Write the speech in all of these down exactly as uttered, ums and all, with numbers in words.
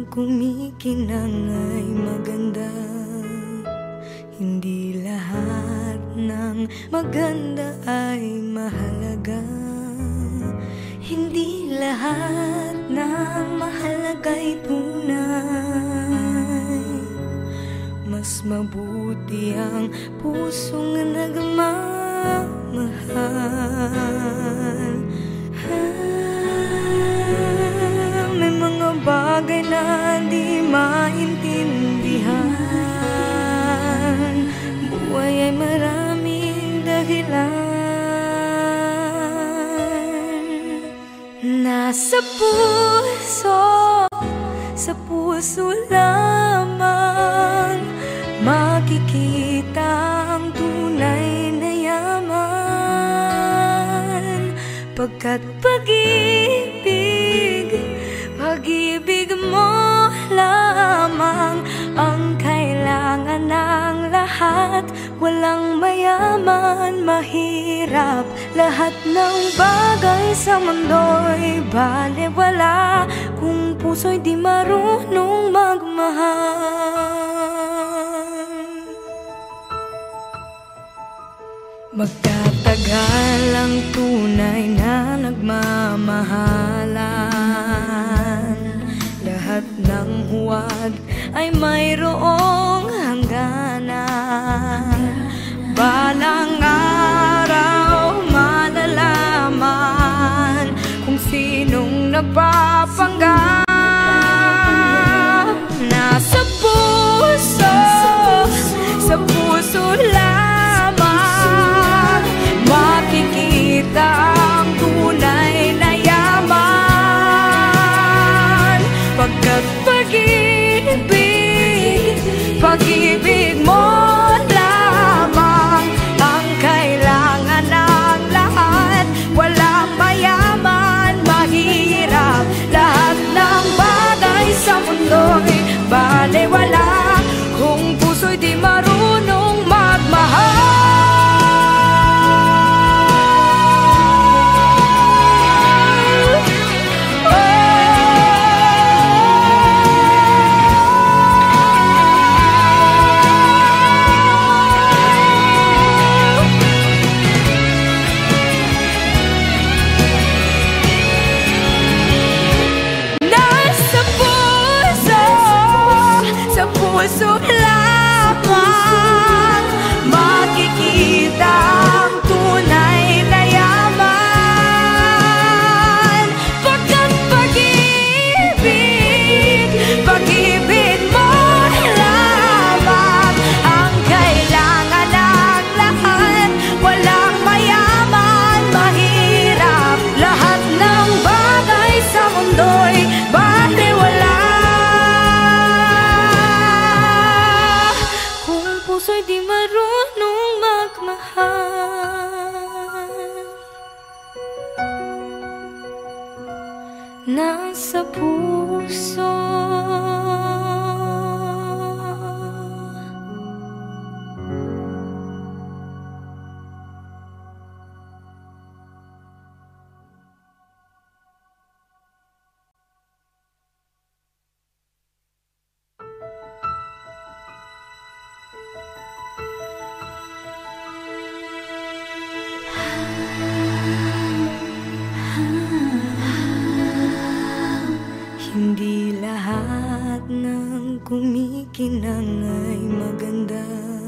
kumikinang ay maganda. Hindi lahat ng maganda ay mahalaga. Hindi lahat ng mahalaga'y tunay. Mas mabuti ang pusong nagmamahal. Ah, may mga bagay na di maintindihan. Buhay ay maraming dahilan. Nasa puso, sa puso lamang makikita ang tunay na yaman. Pagkat pag-ibig, pag-ibig mo lamang ang kailangan ng lahat. Walang mayaman, mahirap, lahat ng bagay sa mundo'y balewala kung puso'y di marunong magmahal. Magtatagal ang tunay na nagmamahalan. Lahat ng huwad ay mayroong hangganan. Balang araw malalaman kung sinong napapanggap. Nasa puso, sa puso lamang makikita ang tunay na yaman. Pagkat pag-ibig, pag-ibig mo lamang ang kailangan ng lahat. Walang mayaman, mahirap, lahat ng bagay sa mundo'y balewala kung puso'y di marunong magmahal. Puso lamang makikita ang tunay na yaman. Pagkat pag-ibig, pag-ibig mo lamang ang kailangan ng lahat. Walang mayaman, mahirap, lahat ng bagay sa mundo'y balewala puso'y di marunong magmahal. Nasa puso, hindi lahat ng kumikinang ay maganda.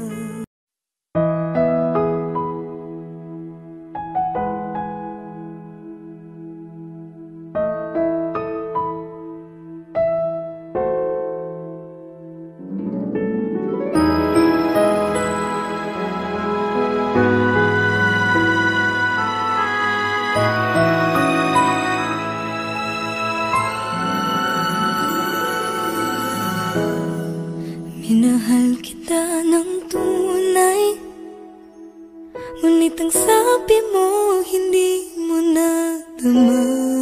Minahal kita ng tunay, ngunit ang sabi mo hindi mo nadama.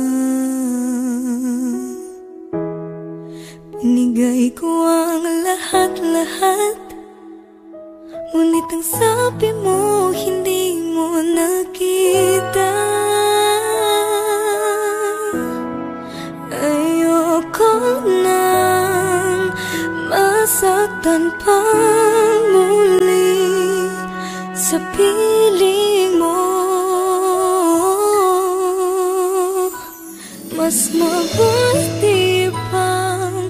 Binigay ko ang lahat-lahat, ngunit ang sabi mo hindi mo nakita. Ayoko na masaktan pang muli sa piling mo. Mas mabuti pang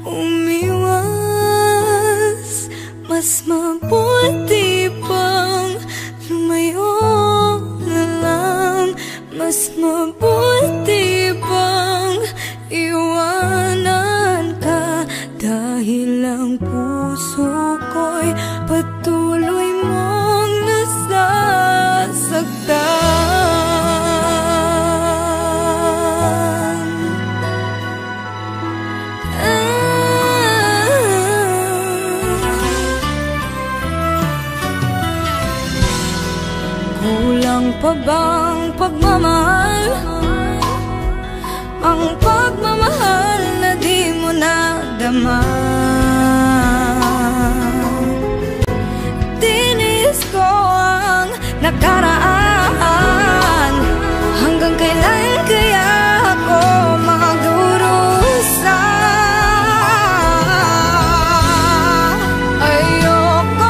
umiwas, mas mabuti pang lumayo na lang, mas mabuti pang iwanan ka, dahil ang puso ko'y patuloy mong nasasaktan. Ah, kulang pa bang pagmamahal? Ang pagmamahal na di mo nadama. Tinis ko ang nakaraan, hanggang kailan kaya ako magdurusa? Ayoko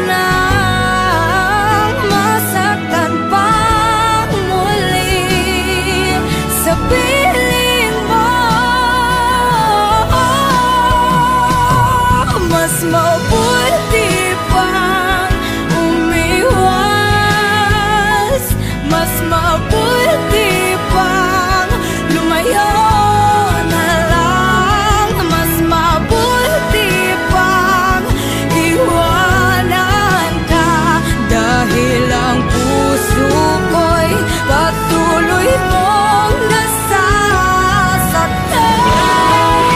nang masaktan pa muli sa piling mo. Mas mabuti pang umiwas, mas mabuti pang lumayo na lang, mas mabuti pang iwanan ka, dahil ang puso ko'y patuloy mong nasasaktan.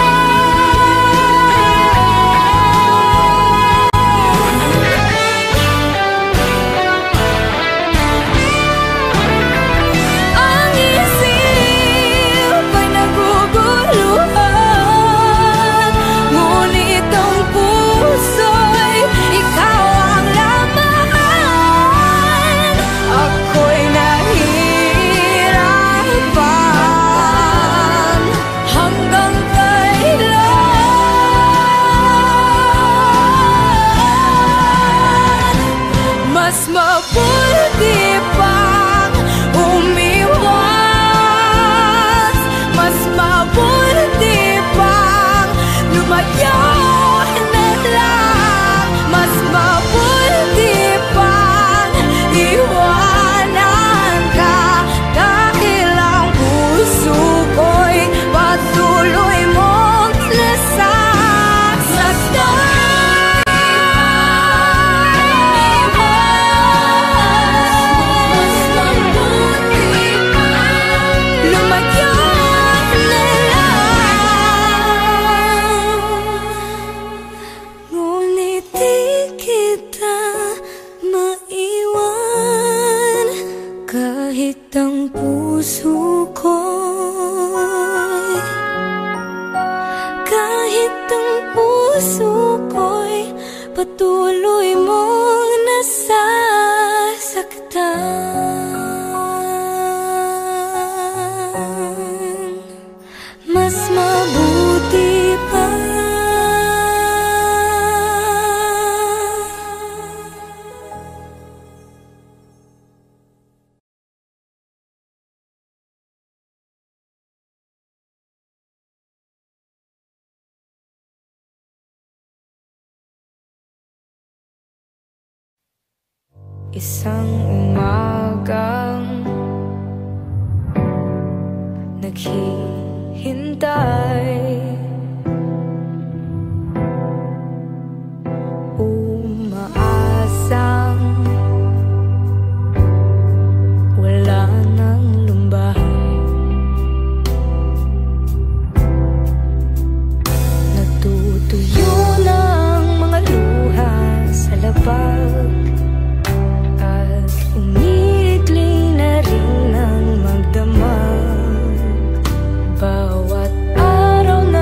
Ang isip ay naguguluhan, ngunit ang puso'y ikaw ang laman. Ako'y nahihirapan, hanggang kailan? Mas mabuti pang umiwas, mas mabuti pang lumayo na lang, mas mabuti pang iwanan ka, dahil ang puso ko'y patuloy mong nasasaktan. Mas mabuti pang lumayo na lang, ngunit di kita maiwan, kahit ang puso ko'y, kahit ang puso ko'y patuloy mong nasasaktan. Mas mabuti pa isang umagang naghihintay, umaasang wala nang lumbahay. Natutuyo ng mga luha sa labag, at umiikli na rin ang magdamag. Bawat araw na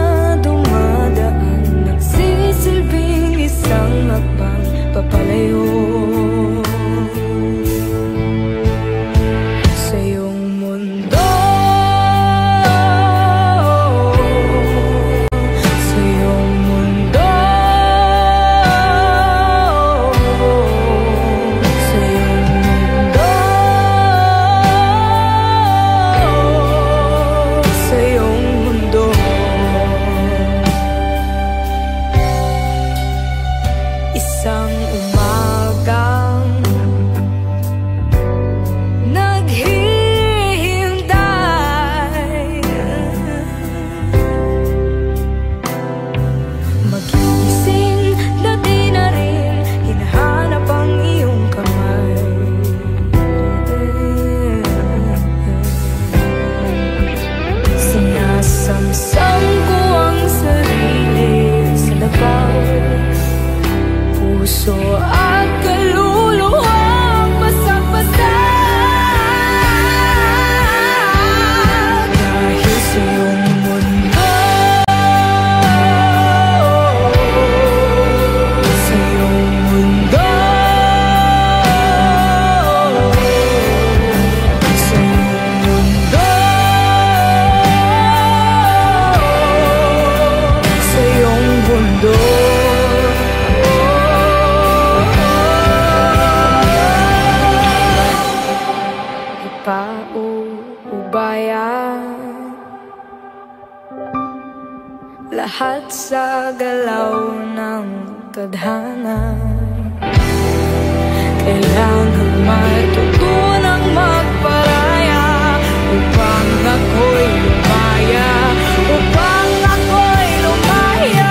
lahat sa galaw ng tadhana. Kailangan matutunang magparaya upang ako'y lumaya, upang ako'y lumaya.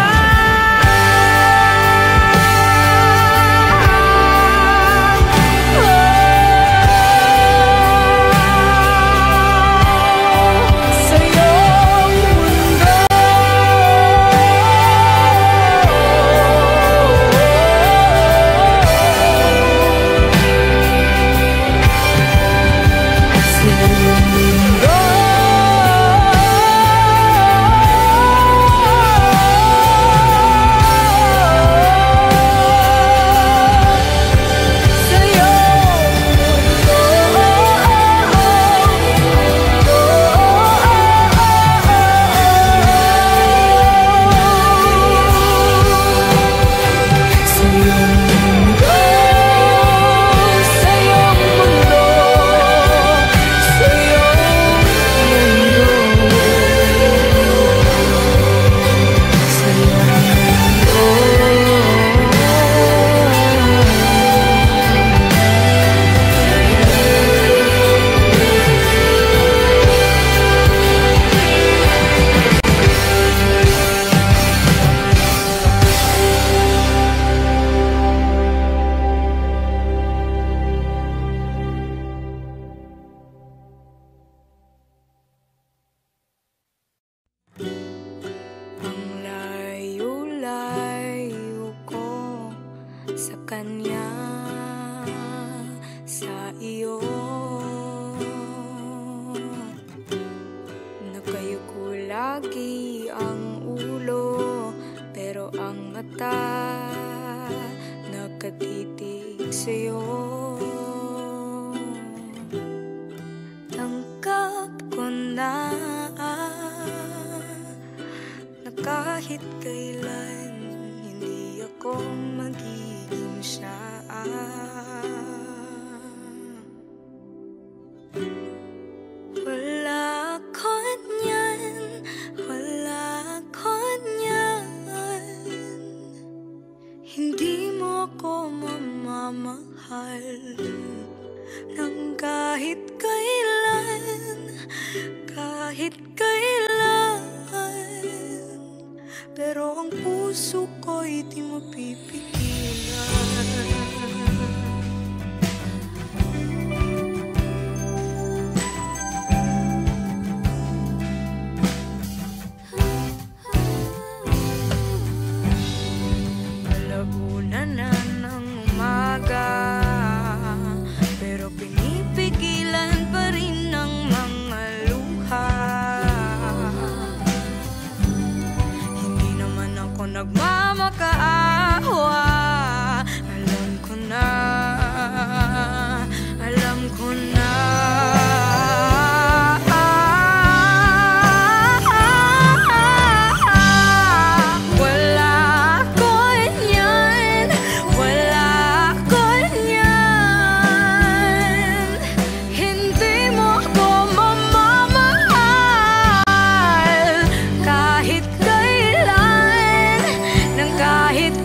Kahit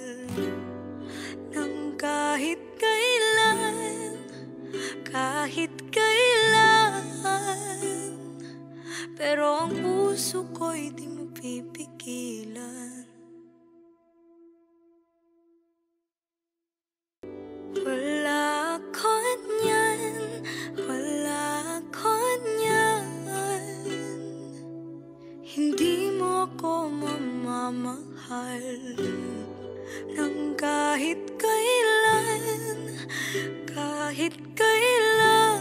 Nang kahit kailan, kahit kailan, pero ang puso ko'y di mo pipigilan. Wala ko niyan, wala ko niyan. Hindi mo ako mamamahal nang kahit kailan, kahit kailan.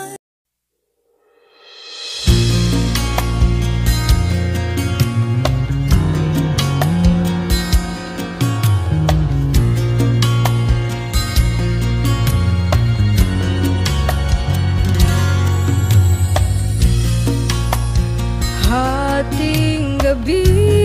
Hating gabi,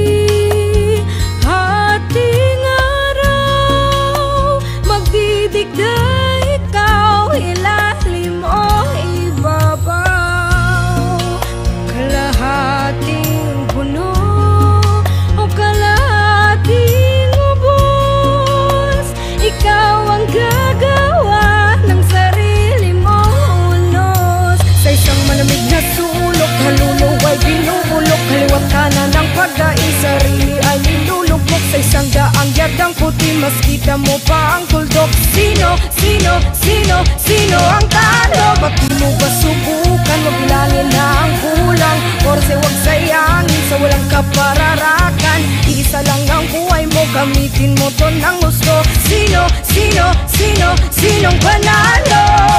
hating araw, magdidikda ikaw, ilalim o ibabaw. Kalahating puno o kalahating ubos, ikaw ang gagawa ng sarili mo unos. Sa isang malamig na sulok, haluluway binubulok, kaliwat kanan ng pagdaing, sarili ay nilulugmok. Sa isang daang yardang puti, mas kita mo pa ang tuldok. Sino, sino, sino, sino ang talo? Ba't di mo ba subukan, maglangin na ang kulang? Orse wag sayangin sa walang kapararakan. Isa lang ang buhay mo, gamitin mo to ng gusto. Sino, sino, sino, sinong panalo?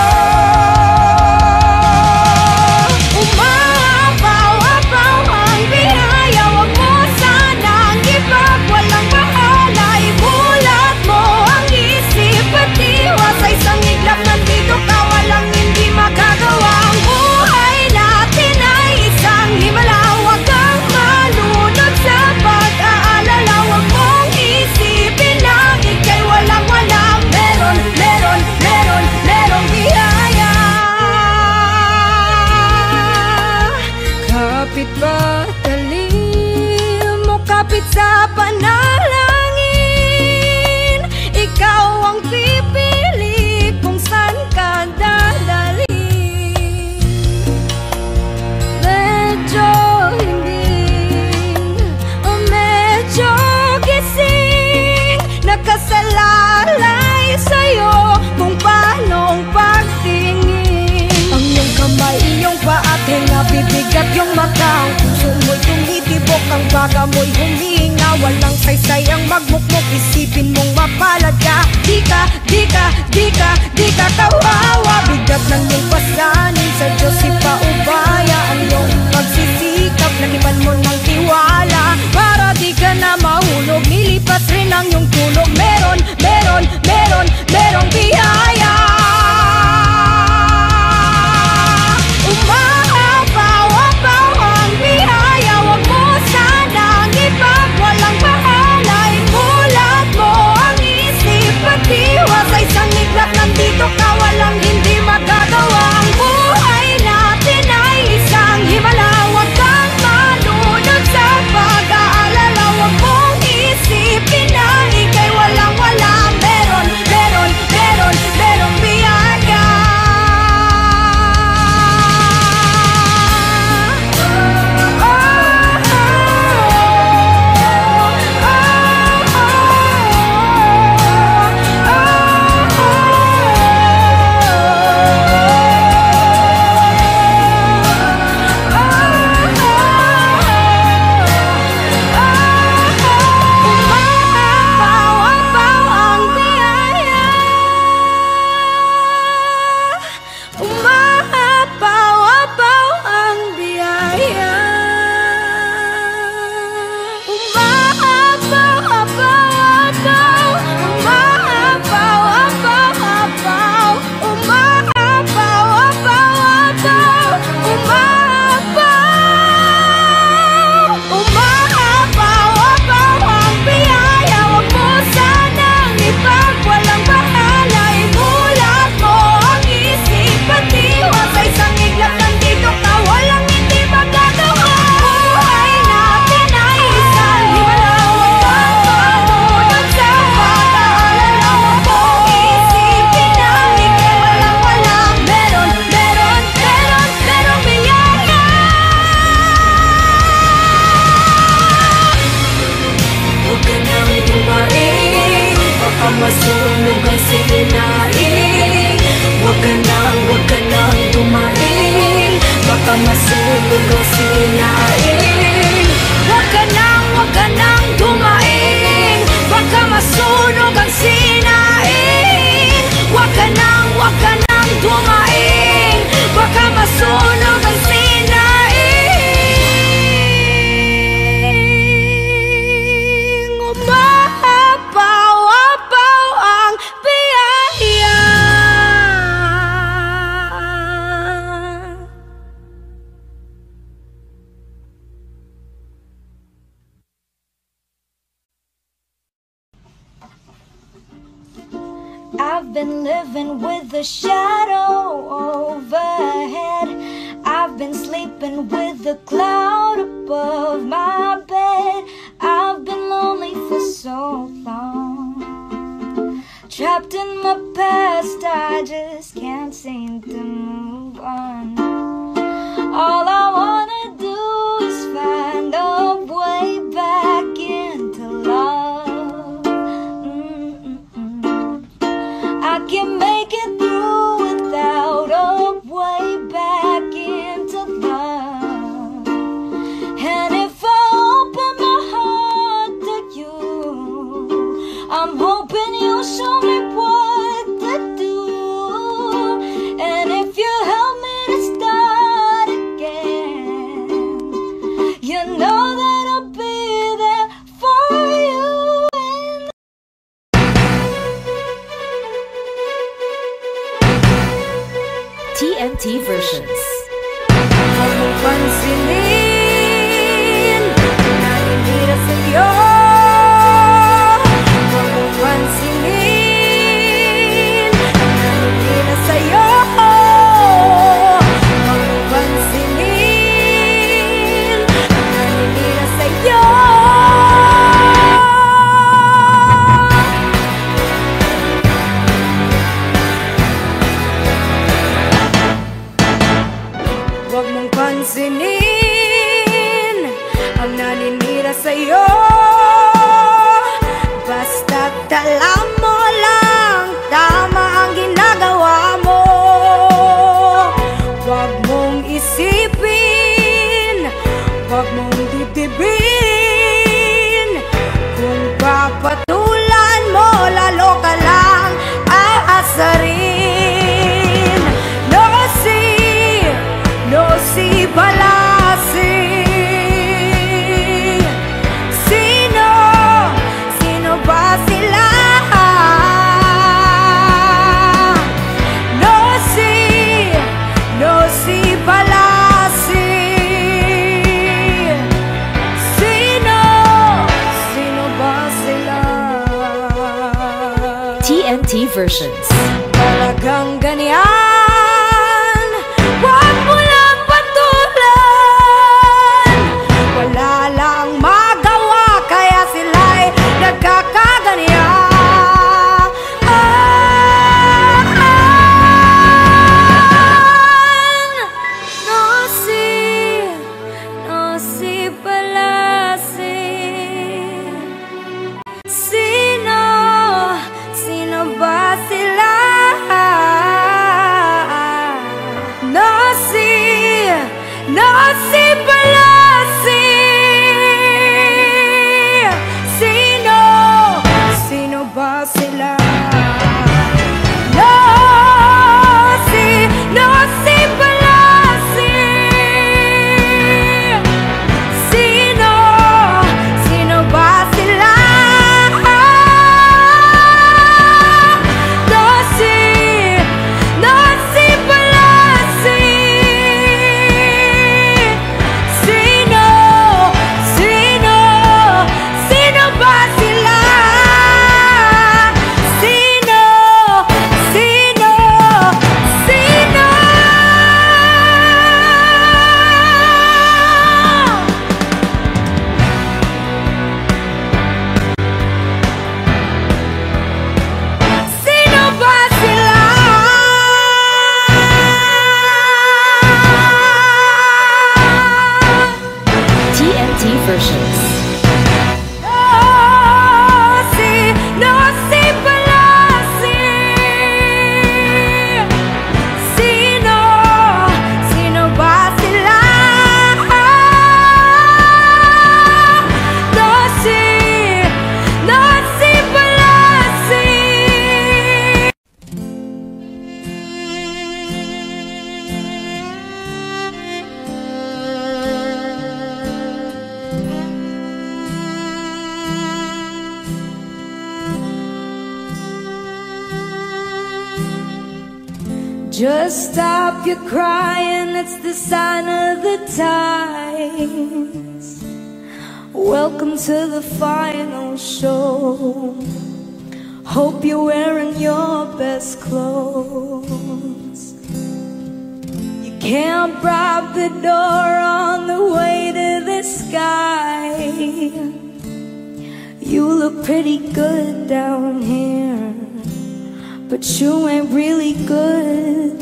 Umapaw-apaw ang biyaya, wag mo sanang ipag, walang bahala. Ibulat mo ang isip at diwa, sa isang iglap nandito ka, walang hindi magagawa. Ang buhay natin ay isang himala, wag kang malunod sa pag-aalala. Wag mong isipin na ika'y walang-wala. Meron, meron, meron, merong biyaya. Kapit ba talim mo, kapit sa panalangin, ikaw ang pipili kung saan ka dadalhin. Medyo himbing o medyo gising, nakasalalay sa'yo kung paanong pagtingin. Ang iyong kamay, iyong paa, tenga, bibigat yung mata. Ang puso mo'y tumitibok, ang baga mo'y humihinga. Walang saysay ang magmukmok, isipin mong mapalad ka. Di ka, di ka, di ka, di ka kawawa. Bigat ng iyong pasanin, sa Diyos ipaubaya. Ang iyong pagsisikap, lakipan mo ng tiwala, para di ka na mahulog, nilipas rin ang iyong tulog. Meron, meron, meron, merong biyaya. Umahaw-apaw ang biyaya, wag mo sanang ipag, walang bahala. Imulat mo ang isip at diwa, sa isang iglap nandito ka, walang hindi magagawa. Ang buhay natin ay I've been living with a shadow overhead. I've been sleeping with a cloud above my bed. I've been lonely for so long, trapped in my past, I just can't seem to move on. All I wanna do is find a way back into love. Mm-mm-mm. I can make it through without a way back into love. And if I open my heart to you, I'm hoping you'll show me what to do. And if you help me to start again, you know that I'll be there for you. T N T versions. Huwag mong pansinin, naninira sa'yo. Huwag mong pansinin, naninira sa'yo. Huwag mong pansinin, naninira sa'yo. Huwag mong pansinin ang naninira sa'yo. Basta't alam mo lang tama ang ginagawa mo. Huwag mong isipin, huwag mong dibdibin. Kung papatulan mo, lalo ka lang aasarin. No see, no see palasi. Sino, sino ba sila? No see, no see palasi. Sino, sino ba sila? T N T versions. Talagang ganyan, wag mo lang patulan. Wala lang magawa, kaya sila'y nagkakaganyan. No si, no si palasi. Sino, sino ba sila? No si, no si palasi. Sino, sino ba sila? No si, no si palasi. Sino, sino ba sila? No si, no si palasi. Sino, sino, sino ba sila? Sino, sino, sino? Sino ba sila? T N T versions. No si, no si palasi. Sino, sino ba sila? No si, no si palasi. Just stop your crying, it's the sign of the times. Welcome to the final show. Hope you're wearing your best clothes. You can't bribe the door on the way to the sky. You look pretty good down here, but you ain't really good.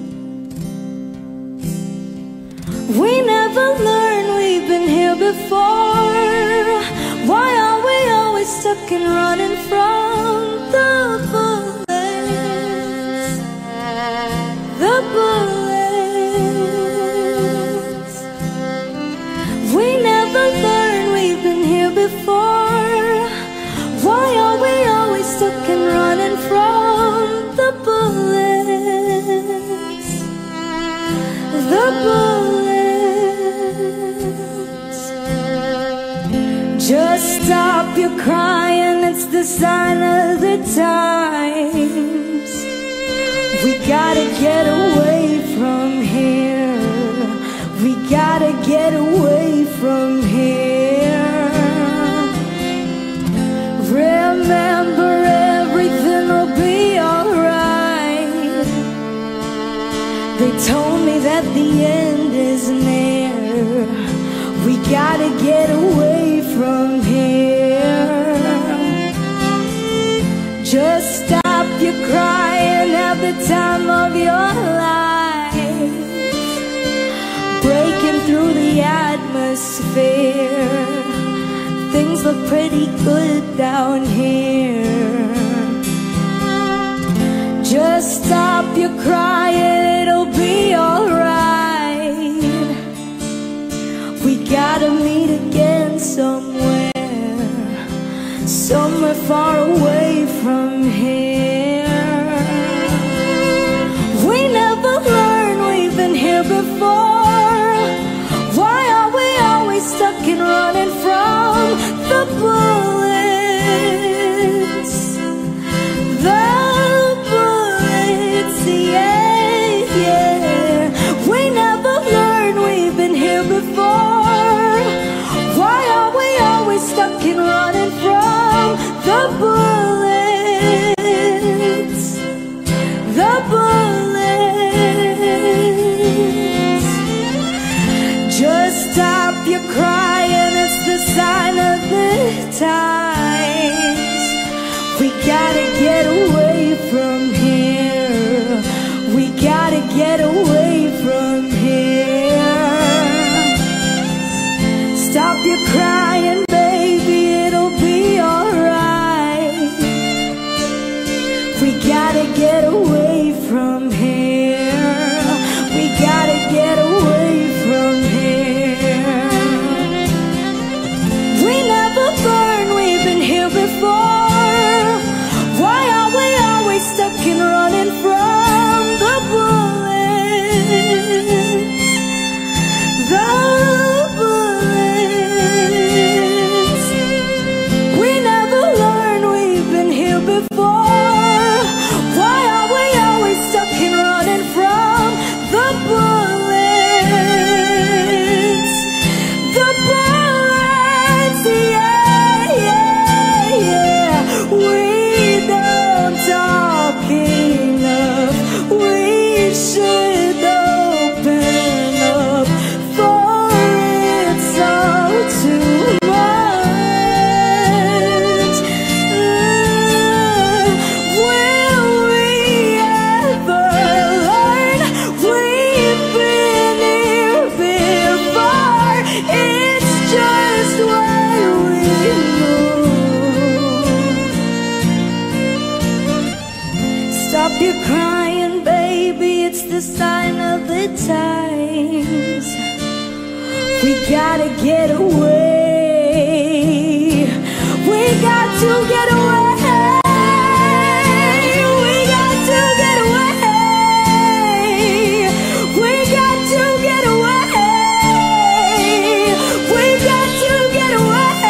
We never learned we've been here before. Why are we always stuck and running from the bullets? The bullets. We never learned we've been here before. Why are we always stuck and running from the bullets? The bullets. Just stop your crying, it's the sign of the times. We gotta get away from here. We gotta get away from here. Remember, everything will be alright. They told me that the end is near. We gotta get away from here. Just stop your crying, have the time of your life. Breaking through the atmosphere. Things look pretty good down here. Just stop your crying, it'll be alright. We gotta meet again somewhere, somewhere far away from here. We never learned we've been here before. Why are we always stuck and running from the bullets? The bullets, yeah, yeah. We never learned we've been here before. Why are we always stuck and running from the bullets? The bullets. Just stop your crying, it's the sign of the times. We gotta get away from here. We gotta get away from here. Stop your crying, baby, it'll be alright. We gotta get away from here. We gotta get away from here. We never learned we've been here before. Why are we always stuck and running from the bullets? The bullets. We never learned we've been here before. Why are we always stuck and running from the bullets? The bullets, yeah, yeah, yeah. We don't talk enough. We should open up, for it's all too much. Will we ever learn? We've been here before. It's just what we know. Stop your crying, baby, it's the sign of the times. We gotta get away. We got to get away. We got to get away. We got to get away. We got to get away.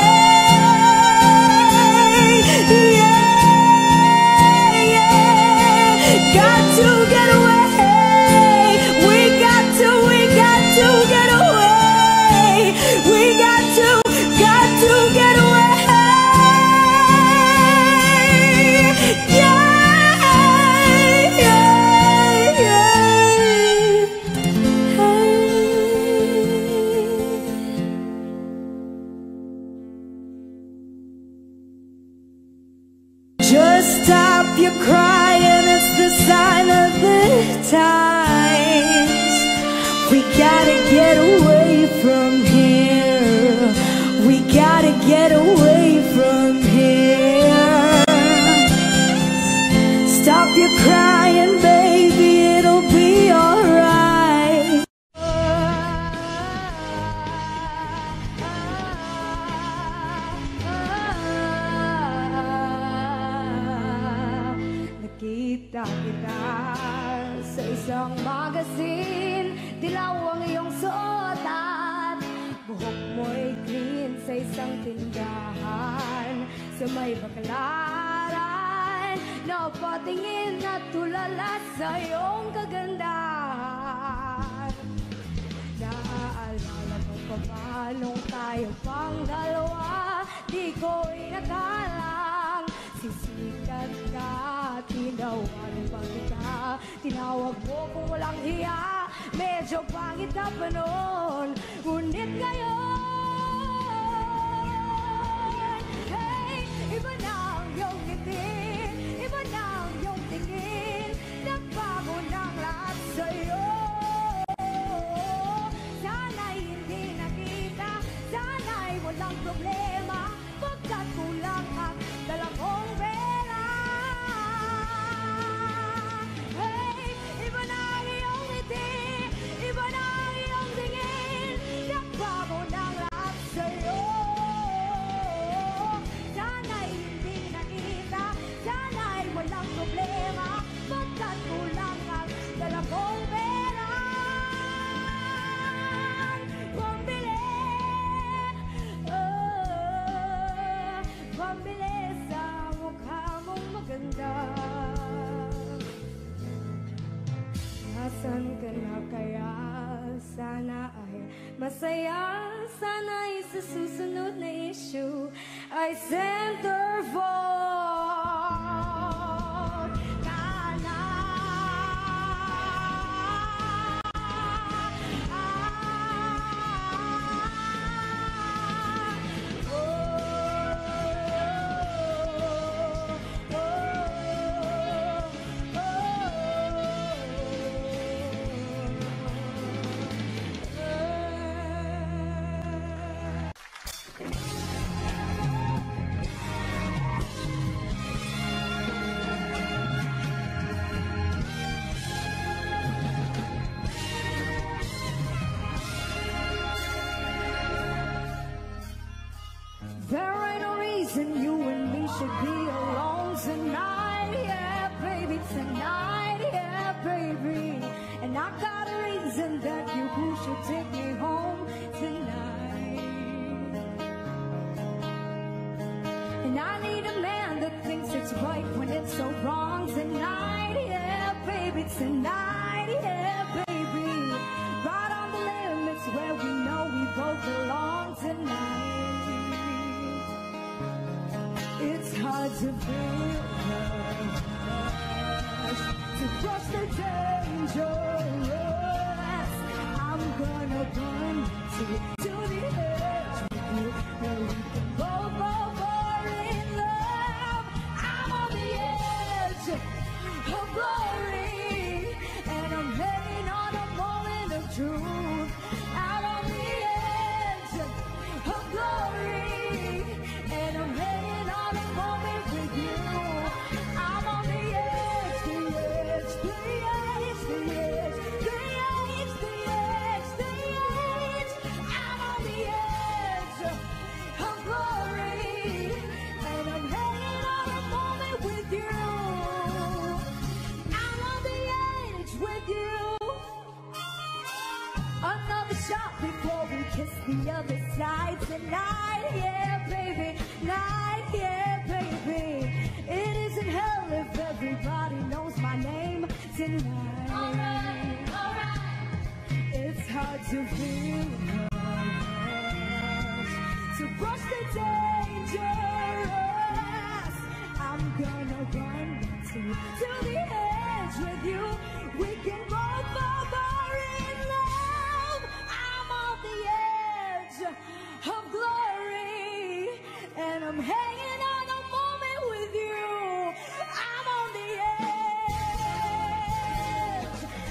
Yeah, yeah. Got to get away. We got to, we got to get away. We got to, got to get away. times. We gotta get away from here. We gotta get away from here. Stop your crying, baby, it'll be alright. Nakita kita sa isang magazine, dilaw ang iyong suot at buhok mo'y green sa isang tindahan sa may Baclaran. Napatingin at tulala sa iyong kagandahan. Naaalala mo pa ba nung tayo pang dalawa? Di ko inakalang sisikat ka, tinawagan pa kita. Tinawag mo kung walang hiya, medyo pangit na pa noon. Ngunit ngayon, hey, iba na ang iyong ngiti, iba na ang iyong tingin, nagbago ng lahat sa'yo. Sana'y hindi nakita, sana'y walang problema, pagkat kulang ang dala kong pera. Hey, iba na ang iyong ngiti, iba na ang iyong tingin, nagbago ng lahat sa'yo. Sana'y hindi nakita, sana'y walang problema, pagkat kulang ang dala kong pera. Pambili, oh, pambili sa mukha mong maganda. Nasaan ka na kaya? Sana ay masaya, sana ay sa susunod na issue ay centerfold ka na. There ain't no reason you and me should be alone tonight, yeah, baby, tonight, yeah, baby. And I got a reason that you should take me home tonight. And I need a man that thinks it's right when it's so wrong tonight, yeah, baby, tonight, yeah, baby. Right on the limits where we know we both belong tonight. It's hard to feel rush, to cross the dangerous. I'm gonna run to, to the edge with you, where we can both fall in love. I'm on the edge of glory, and I'm heading on a moment of truth. Out on the edge of glory, and I'm heading on a moment with you. I'm on the edge, the edge, the edge, the edge, the edge, the edge, the edge. I'm on the edge of glory, and I'm heading on a moment with you. I'm on the edge with you. Another shot before we kiss the other side tonight, yeah, baby, night, yeah, baby. It isn't hell if everybody knows my name tonight. All right, all right. It's hard to feel rush, to brush the dangerous. I'm gonna run to, to the edge with you. We can both fall in love. I'm on the edge of glory, and I'm hanging on a moment with you. I'm on the edge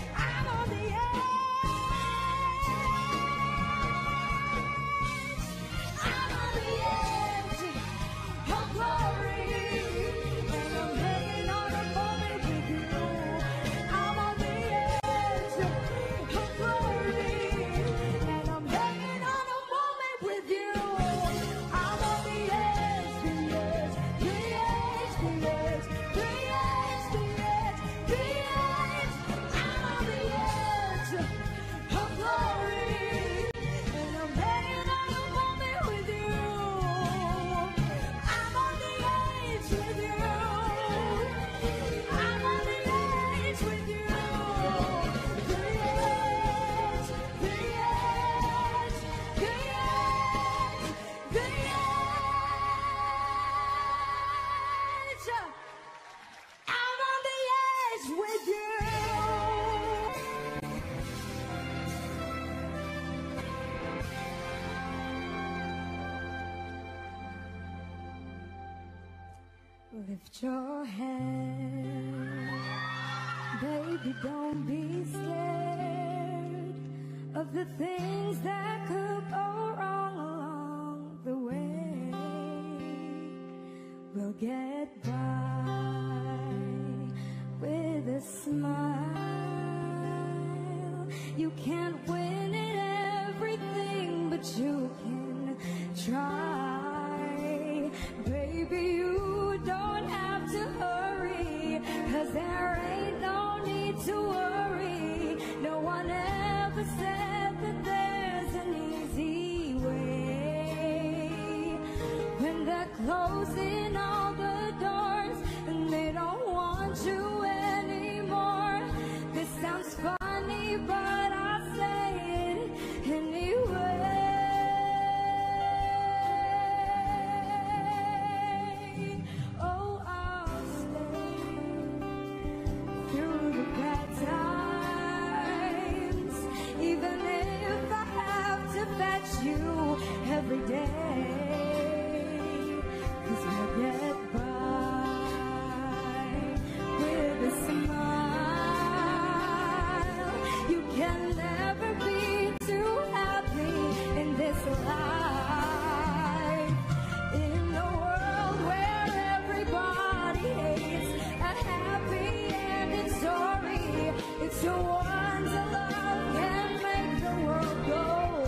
Lift your head, baby, don't be scared of the things that could go wrong along the way. We'll get by with a smile. You can't win at everything, but you can try. Baby, you don't have to hurry, 'cause there ain't no need to worry. No one ever said that there's an easy way. When they're closing all the doors and they don't want you anymore, this sounds funny, but I'll say it anyway. Oh, I'll stay through the bad times, even if I have to fetch you every day. 'Cause we'll get by with a smile. You can never be too happy in this life. In a world where everybody hates a happy-ended story, it's the ones I love can make the world go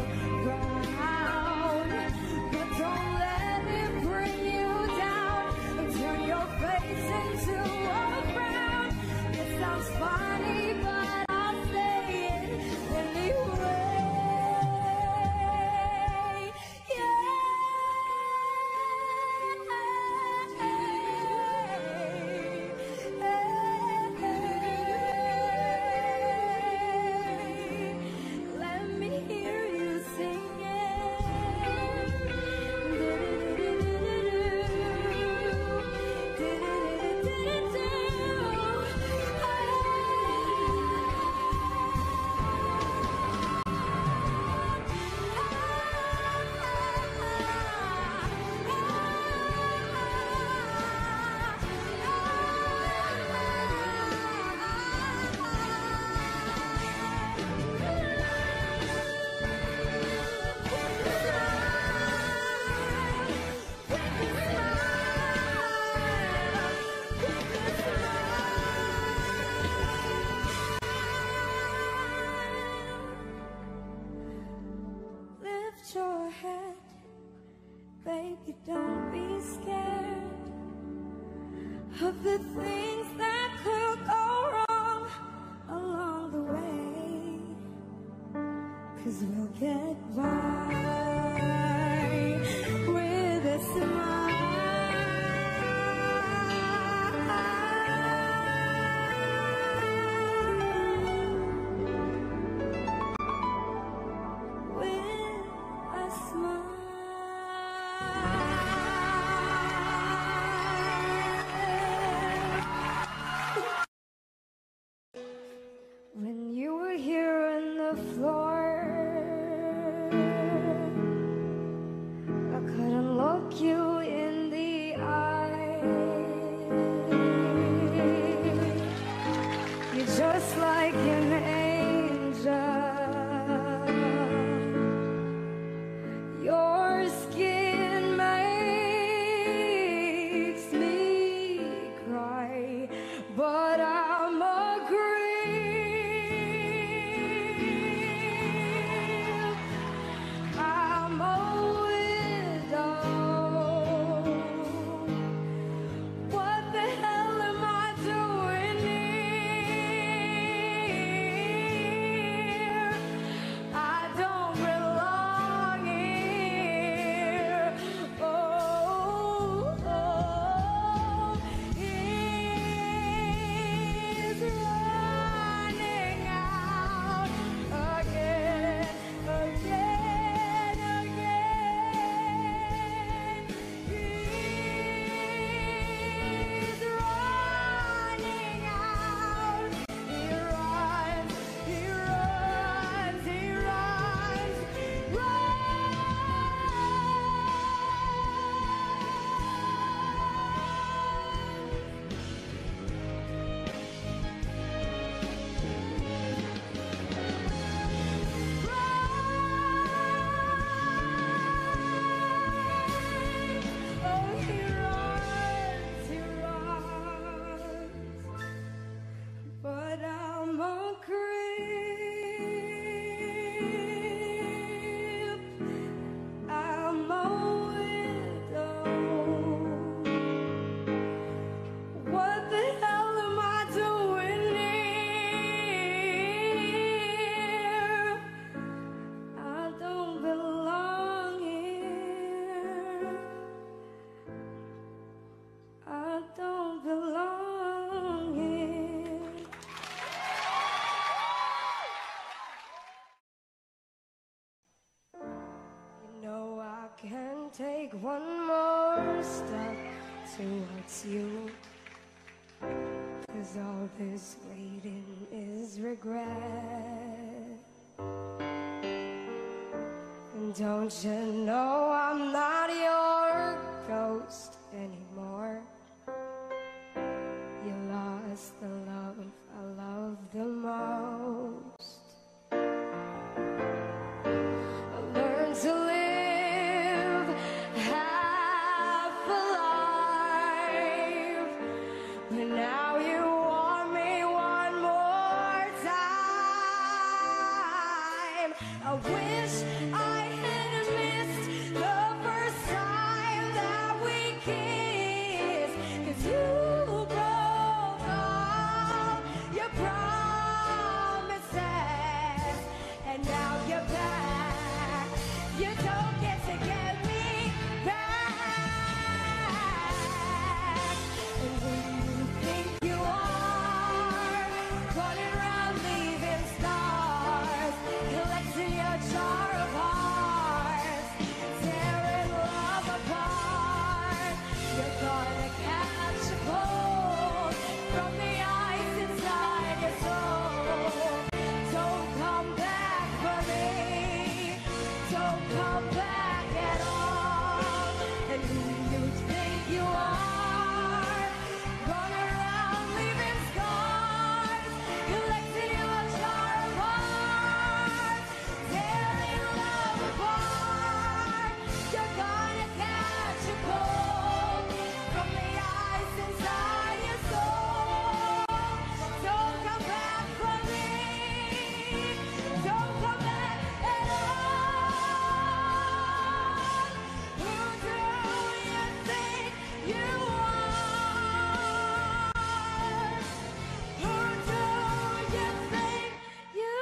round. But don't let it bring you down and turn your face into a frown. It sounds funny, but I'll say it anyway. Let me hear you Lift your head, baby, don't be scared of the things that could go wrong along the way. 'Cause we'll get by with a smile. With a smile. When you were here on the floor, I couldn't look you in the eye. You're just like an angel. Your skin makes me cry, but I'm agree. I'm a widow. What the hell am I doing here? take one more step towards you, 'cause all this waiting is regret. And don't you know I'm not your ghost anymore? You lost the love I love the most. I learned to live half alive, but now you want me one more time. I wish I had missed the first time that we kissed, 'cause you broke all your promises, and now you're back. You don't get to get me back. And who you think you are, running around leaving scars, collecting your jar of hearts, tearing love apart. You're gonna catch a cold from the ice inside your soul. Don't come back for me, don't come back at all. And who you think you are, run around leaving scars, collecting your jar of hearts, tearing love apart. You're gonna catch a cold from the ice inside your soul. Don't come back for me, don't come back at all. Who do you think you are? Who do you think you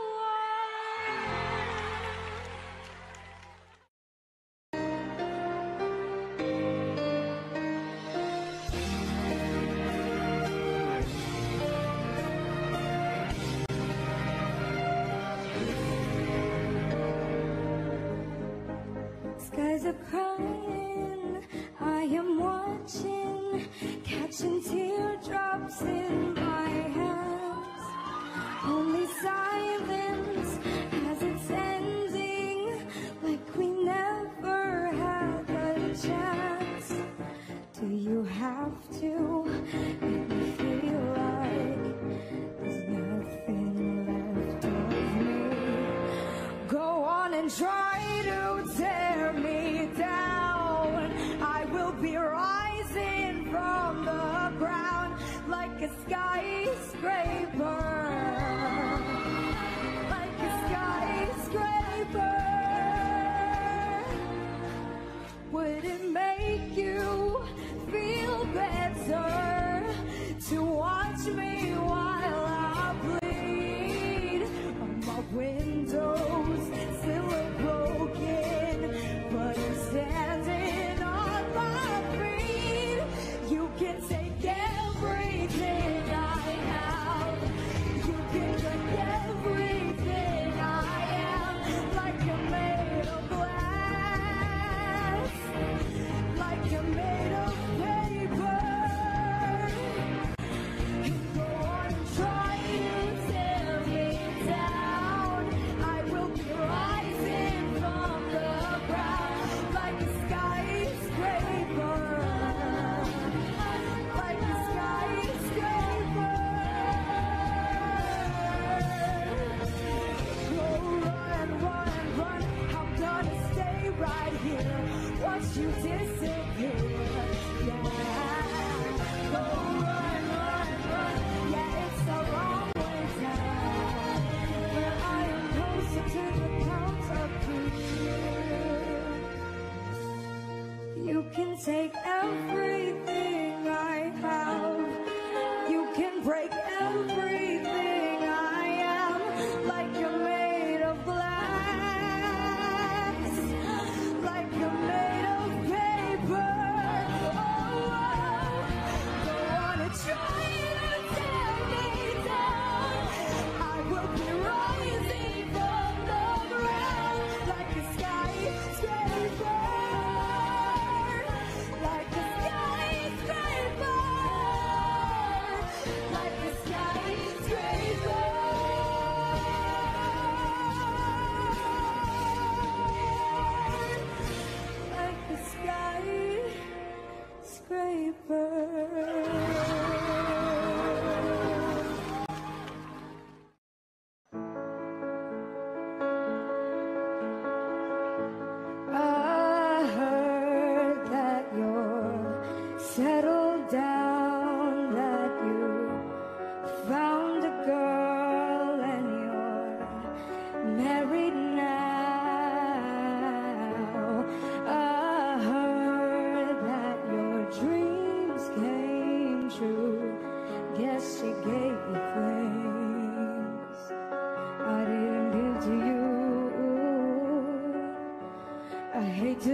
Skies are crying, I am watching, catching teardrops in my hands. Only silence has its ending, like we never had a chance. Do you have to make me feel like there's nothing left of me? Go on and try to tear me down. I will be rising from the ground like a skyscraper, like a skyscraper. Would it make you feel better to watch me while I bleed? My windows still are broken, but I'm standing on my feet. You can take everything I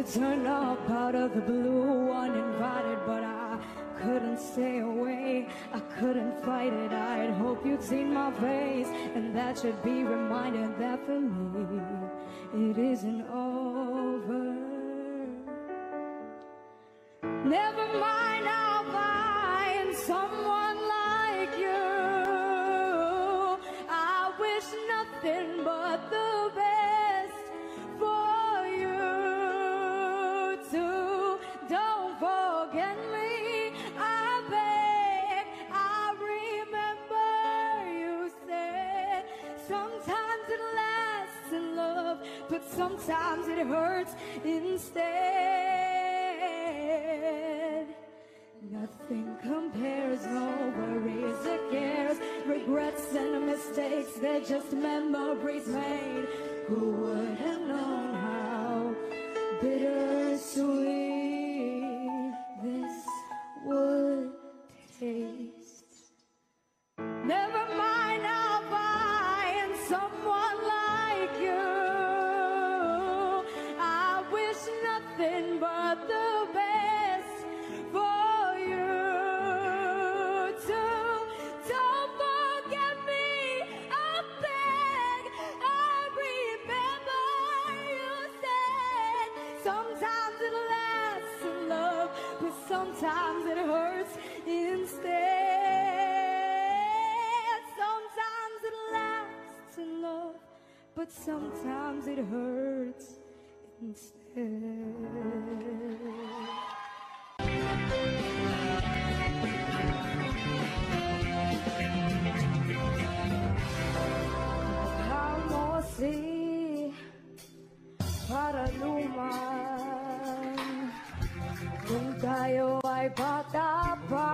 turn up out of the blue, uninvited, but I couldn't stay away, I couldn't fight it. I'd hope you'd seen my face, and that should be reminded that for me it isn't over. Never mind, I'll find someone like you. I wish nothing but the best for you too. Don't forget me, I beg. I remember you said sometimes it lasts in love, but sometimes it hurts instead. Nothing compares, no worries or cares, regrets and mistakes, they're just memories made. Who would have known how bittersweet this would taste? Never mind, I'll find someone like you. I wish nothing but the best for you too. Don't forget me, I beg. I remember you said sometimes it lasts in love, but sometimes it hurts instead. Sometimes it lasts in love, but sometimes it hurts instead. Así para luman kung tayo ay bata pa.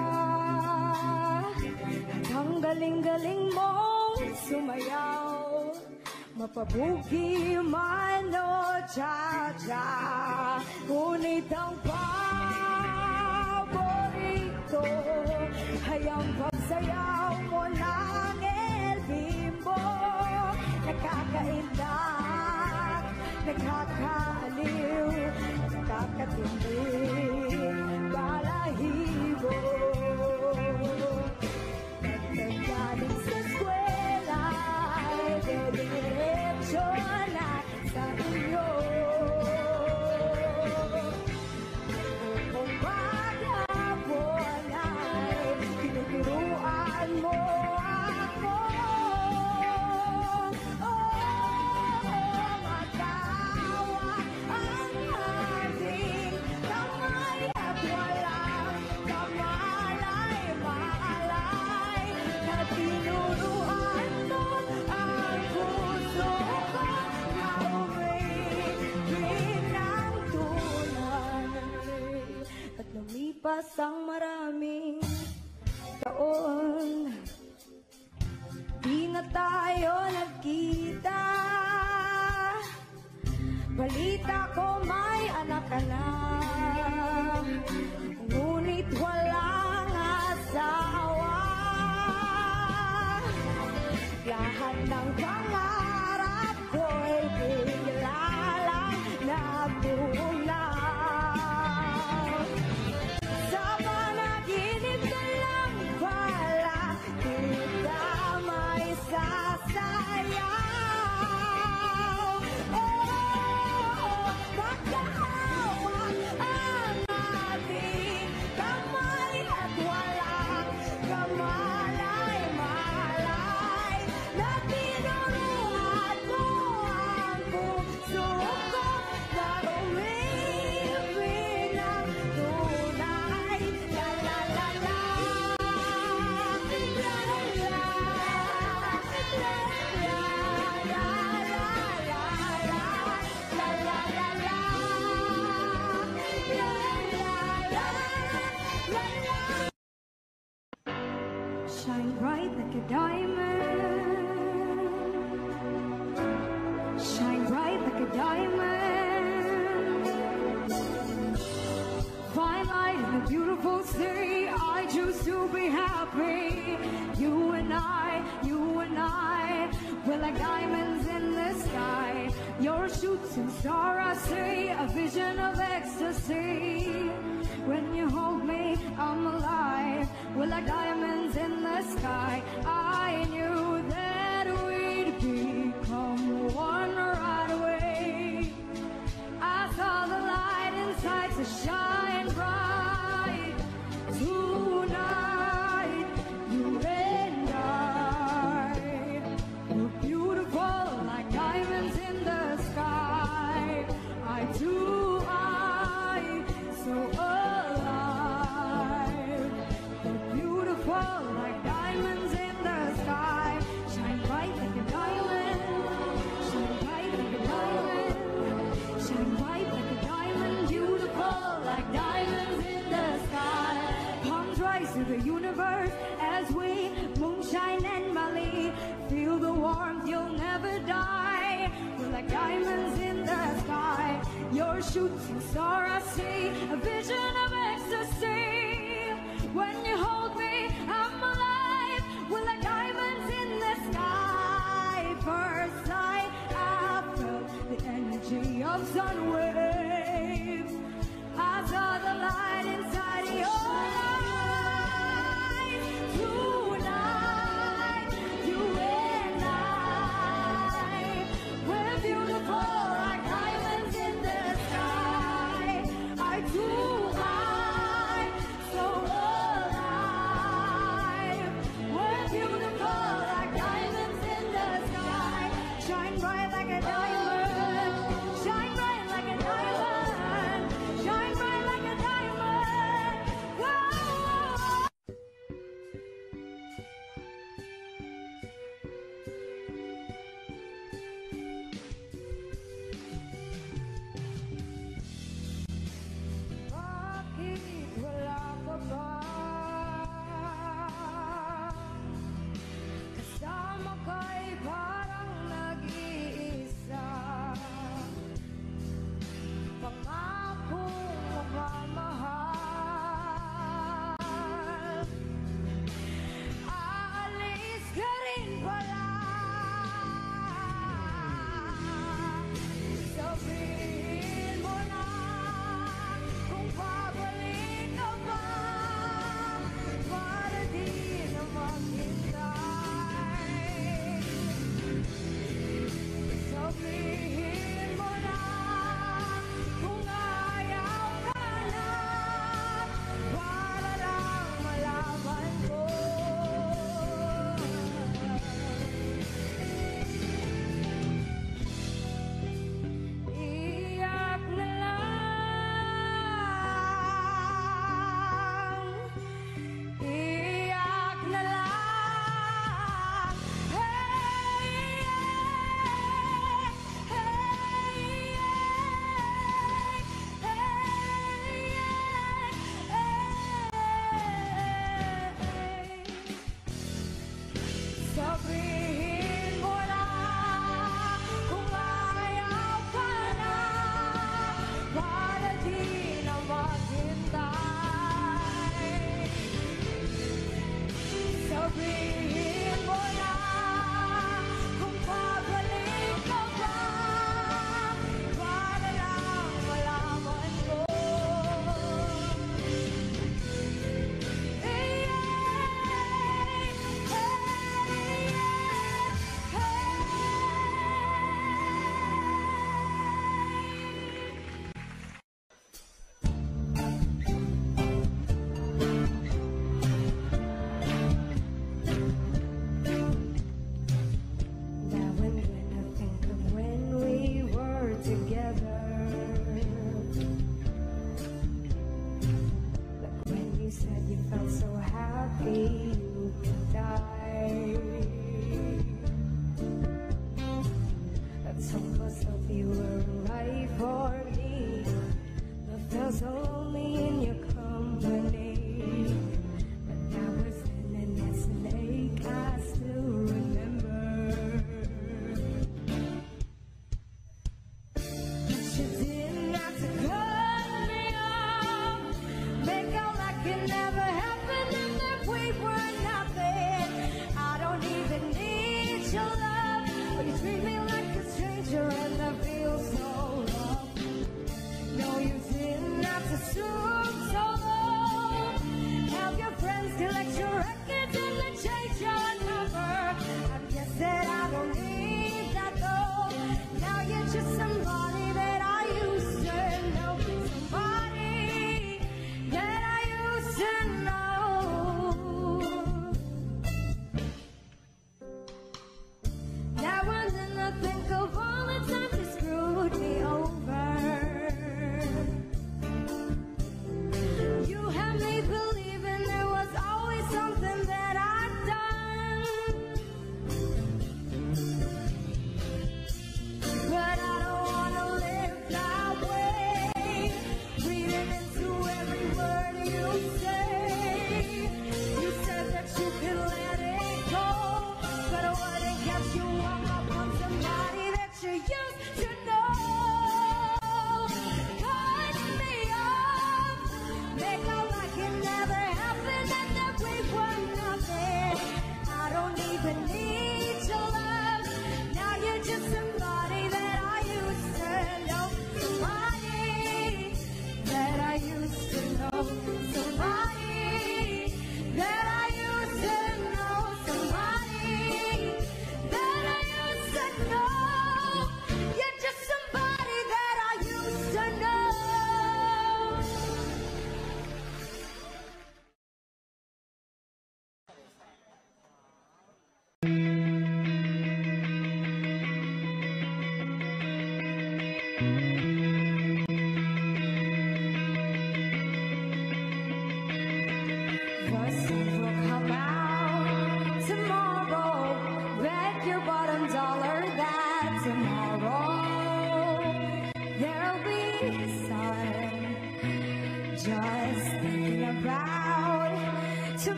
Ang galing-galing mong sumayaw, mapabugi man o cha-cha. Ngunit ang paborito ay ang pagsayaw mo ng El Bimbo. Nakakainak, nakakaaliw, nakakatindi, balahibo. Pagkagaling sa eskwela, dediretso na sa iyo. Kung maghapon ay tinuturuan mo ako. Lumipas ang maraming taon, di na tayo nagkita. Balita ko may anak ka na, ngunit walang asawa. Lahat ng pangarap ko'y bigla lang nabula. Shine bright like a diamond, shine bright like a diamond. Find light in the beautiful sea, I choose to be happy. You and I, you and I, we're like diamonds in the sky. You're a shooting star, I see, a vision of ecstasy. When you hold me, I'm alive. We're like diamonds in the sky. I knew that we'd become one right away. I saw the light inside to shine bright. Tonight, you and I, we're beautiful like diamonds in the sky. I do, I, so alive. We're beautiful like diamonds in the sky. Shine bright like a diamond. Shine bright like a diamond. Shine bright like a diamond. Beautiful like diamonds in the sky. Palms rise to the universe as we moonshine and Mali. Feel the warmth, you'll never die. We're like diamonds in the sky. You're a shooting star, I see, a vision of ecstasy. When you hold me, I'm alive. We're like diamonds in the sky. First sight, I felt the energy of sun waves. I saw the light inside your eyes. Tonight, you and I, we're beautiful like diamonds in the sky. I do, I, so alive. We're beautiful like diamonds in the sky. Shine bright like a diamond. Shine bright like a diamond. Shine bright like a diamond. Whoa. Bakit wala ka ba? Kasama ka'y parang nag-iisa. Pangakong magmamahal. Aalis ka rin pala. Sabihin mo na kung babalik ka ba, para di na maghintay. Sabihin mo na kung ayaw ka na, para lang malaman ko. Iyak na lang, iyak na lang. Hey, hey, sabihin mo na kung ayaw ka na, para di na maghintay. Sabihin mo na kung babalik ka ba, para lang malaman ko. Hey, hey, hey, hey.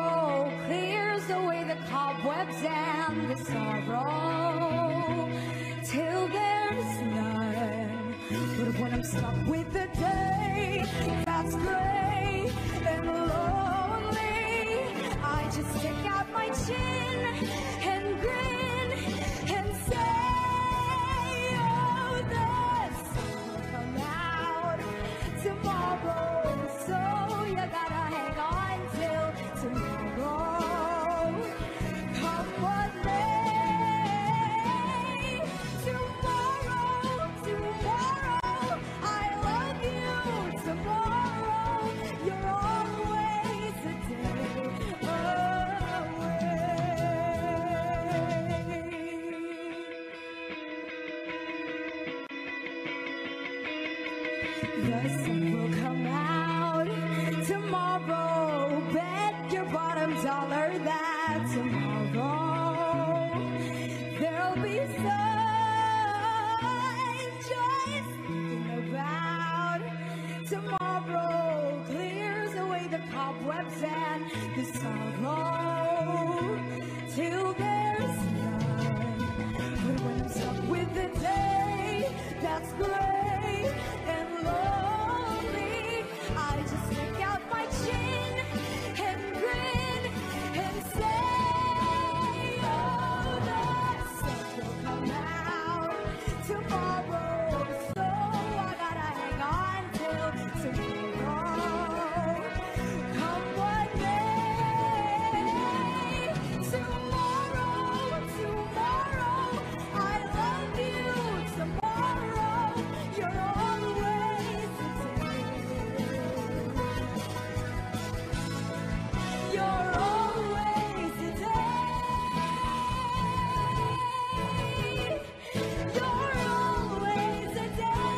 tomorrow clears away the cobwebs and the sorrow till there's none. But when I'm stuck with the day that's gray and lonely, I just stick out my chin and grin and say, oh, the sun will come out tomorrow, so you gotta hang on till tomorrow. Come what may, tomorrow, tomorrow, I love you. Tomorrow, you're always a day away. The sun will come out tomorrow. Bet your bottom dollar that tomorrow there'll be sun. Just thinking about tomorrow clears away the cobwebs and the sorrow till there's none. But when I'm stuck with the day that's gray and lonely, I just stick out my chin and grin and say, oh, the sun will come out tomorrow, so I gotta hang on till tomorrow. Come what may, tomorrow, tomorrow, I love you. Tomorrow, you're always a day. You're always a day. You're always a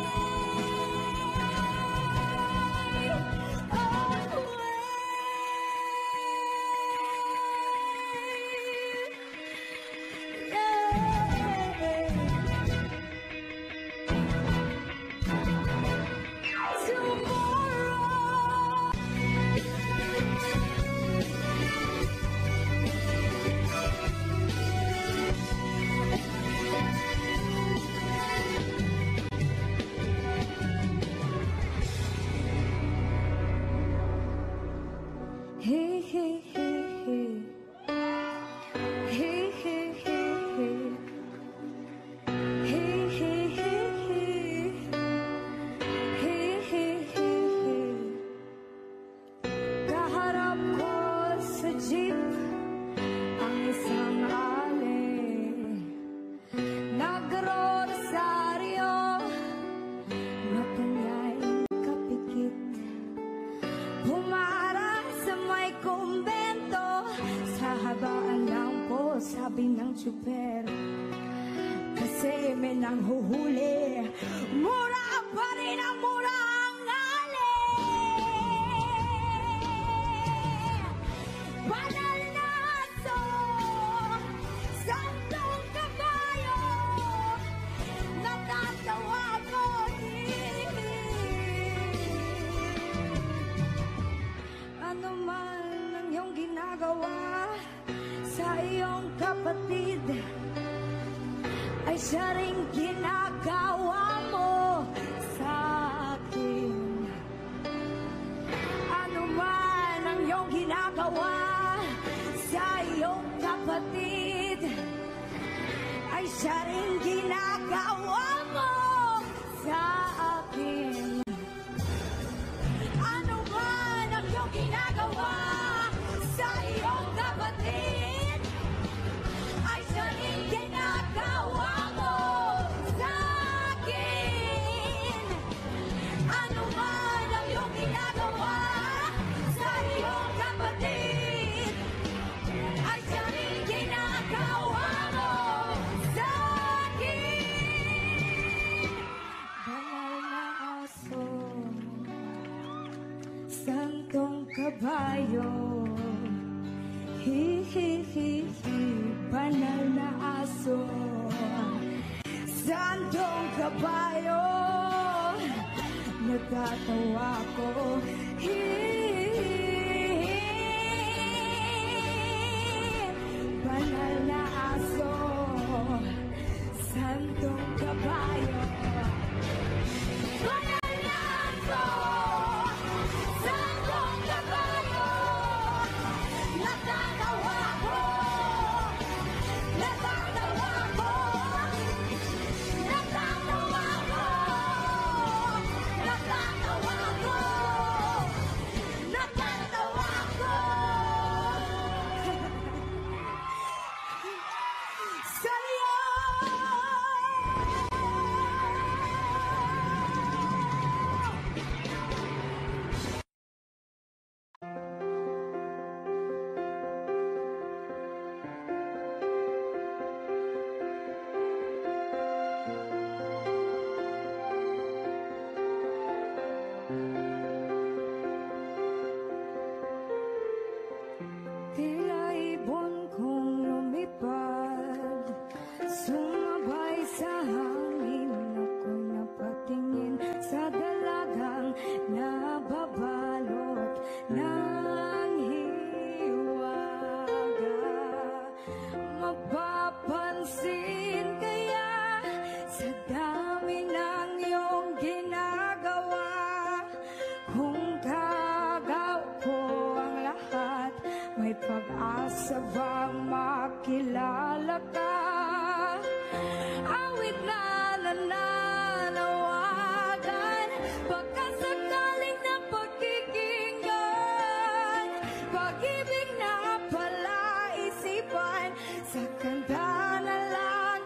Hey, hey, hey, hey. Hey, hey, hey, hey. Hey, hey, hey, hey. Hey, hey, hey, hey. Kaharap ko sa jeep ang isang ali. Nagro-rosaryo na kanya'y kapikit. Pumarang sa may kumbento, sa habaan lang po, sabi ng tsuper. Kasi may nanghuhuli, mura pa rin ang mura ang ali. Banal na aso, santong kabayo, natatawa ko din. Ano man ang iyong ginagawa sa iyong kapatid, ay siya rin ginagawa mo sa akin. Ano man ang iyong ginagawa sa iyong kapatid, ay siya rin ginagawa mo sa akin. Ano man ang iyong ginagawa sa iyong kapatid, ay siya rin ginagawa mo sa akin. Ano man ang iyong ginagawa sa iyong kapatid, ay siya rin ginagawa mo sa akin. Banal na aso, santong kabayo, hi hi hi hi. Banal na aso, santong kabayo, natatawa ko, hi hi hi. santong kabayo. Panalan ko, santong kabayo, natatawa ko, natatawa ko, natatawa ko, natatawa ko, natatawa ko. Sa'yo! Tila ibon kong lumipad, sumabay sa hangin. Ako'y napatingin sa dalagang nababalot ng hiwaga. Mapapansin kaya sa dami ng iyong ginagawa, kung gagaw ko ang lahat, may pag-asa bang makilala ka? Awit na nananawagan, baka sakaling na pagkikinggan, pag-ibig na palaisipan, sa kanta na lang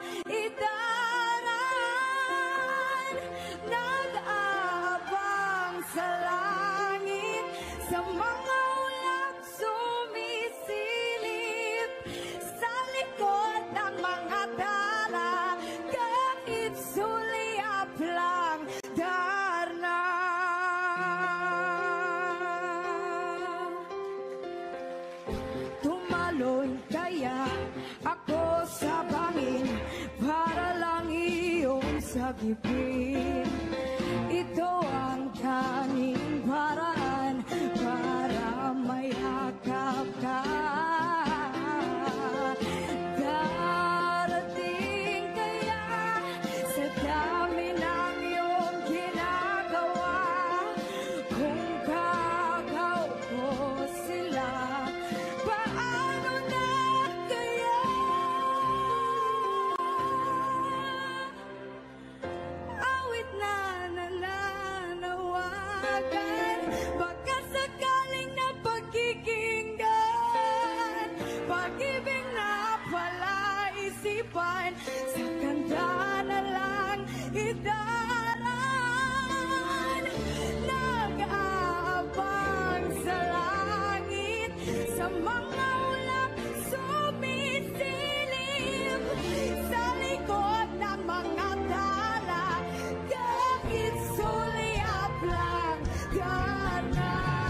idaran. Nag-aabang sa langit, sa mga ulap sumisilip, sa likod ng mga tala, kahit suliap lang, darna. Tumalon kaya ako sa bangin para lang iyong sagipin. Ito ang tanging paraan para mayakap ka. Darating kaya sa dami ng iyong ginagawa, kung gagaw ko sila, paano na kaya? Awit na nananawagan, baka sakaling na pagkikinggan, pag-ibig na palaisipan, sa kanta na lang idaran. Nag-aabang sa langit, sa mga ulap sumisilip, sa likod ng mga tala, kahit suliap lang, gana.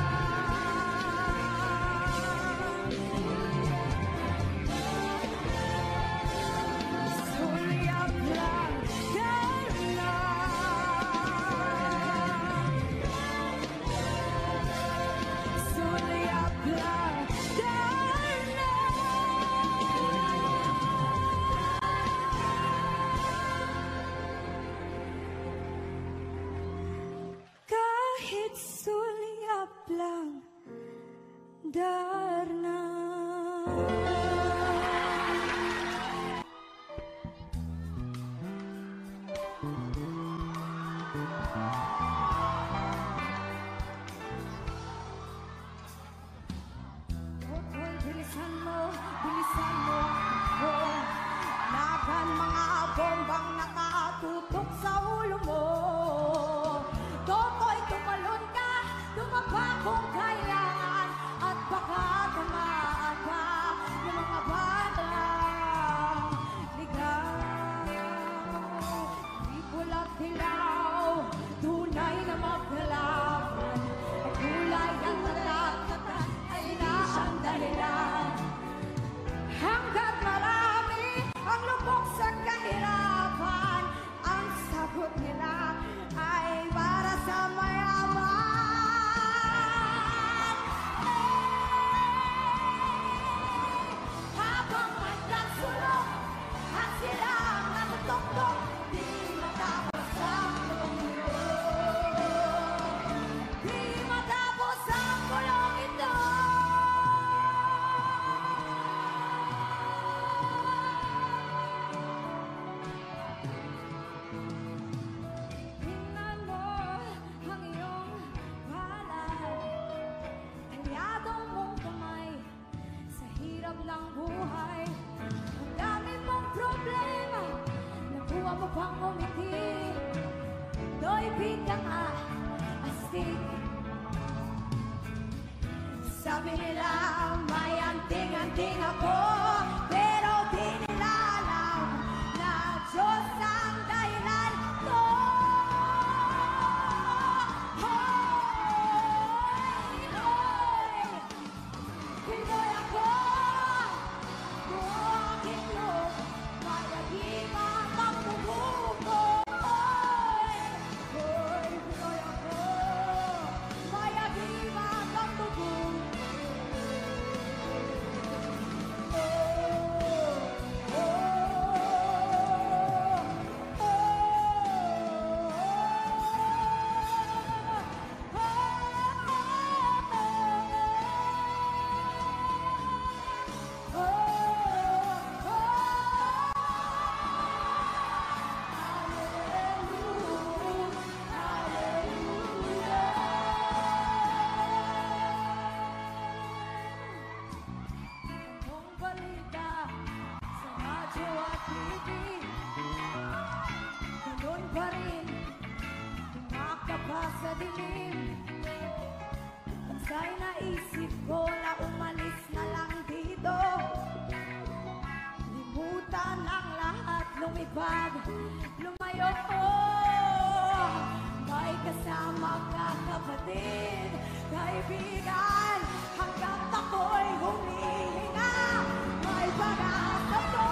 Suliap lang, gana. Suliap lang, gana. Kahit suliap lang, darna. Totoy, bilisan mo, bilisan mo ako. Nagan mga bombang nakatutok sa ulo mo. Totoy, tumalon ka, tumaba kung kailangan, at baka tamaan ka ng mga batang ligaw. Di pula't dilaw, tunay na magkalaban, at kulay at tatat ay naang dahilan. Hanggat marami ang lubog sa kahirapan, ang sagot nila ay para sa mayaman. ang buhay. Ang dami mong problema, nakuha mo pang umiti. Do'y biglang ah, astig. Sabi nila may anting-anting ako, pero di nila alam na Diyos ang dahilan ko. Hoy, hoy, Pinoy ako, buhangin mo, mayagiman ang bubuo ko. Hoy, hoy, Pinoy ako, mayagiman ang bubuo. Sa dilim, pansay naisip ko na umalis na lang dito. Limutan ang lahat, lumipad, lumayo. May kasama ka kapatid, kaibigan, hanggang ako'y humihinga. May pag-asa ko.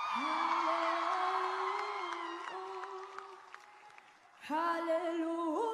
Hallelujah.